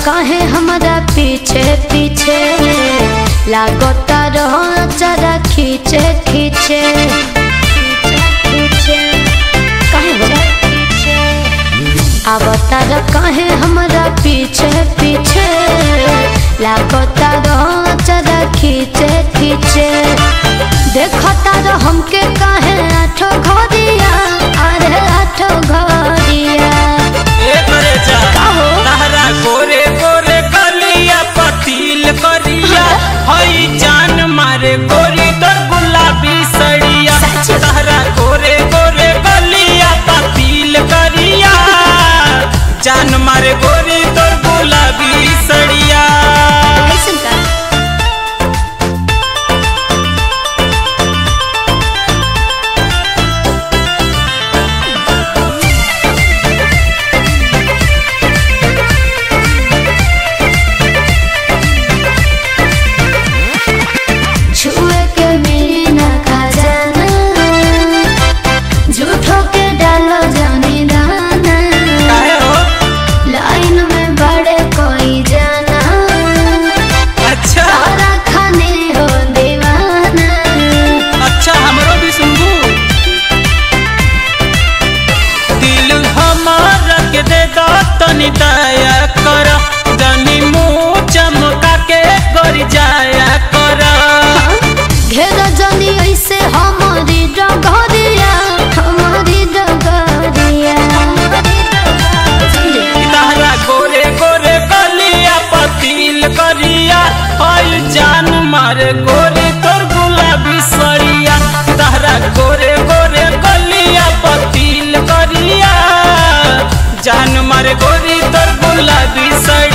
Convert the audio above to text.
काहे हमारा पीछे पीछे लागता रहो जरा खींचे खींचे अवतार काहे हमारा पीछे पीछे लागता रहो जरा खींचे खींचे देखता रहो हमके काहे आठो घरिया अरे आठो घरिया तहरा गोरे गोरे गलिया पतील करिया हई जान मारे गोरी तोर गुलाबी सड़िया तहरा गोरे गोरे गलिया पतील करिया जान मारे गोरी तोर गुलाबी सड़िया। दया कर जनी मुँह चमका के गोरी जाया कर घेर जनी ऐसे हमारी डगरिया तहरा गोरे गोरे गलिया पतील करिया हई जान मारे गोरी तोर गुलाबी सड़िया तहरा गोरे गोरे गलिया पतील करिया जान मारे गोरी तोर गुलाबी सड़िया।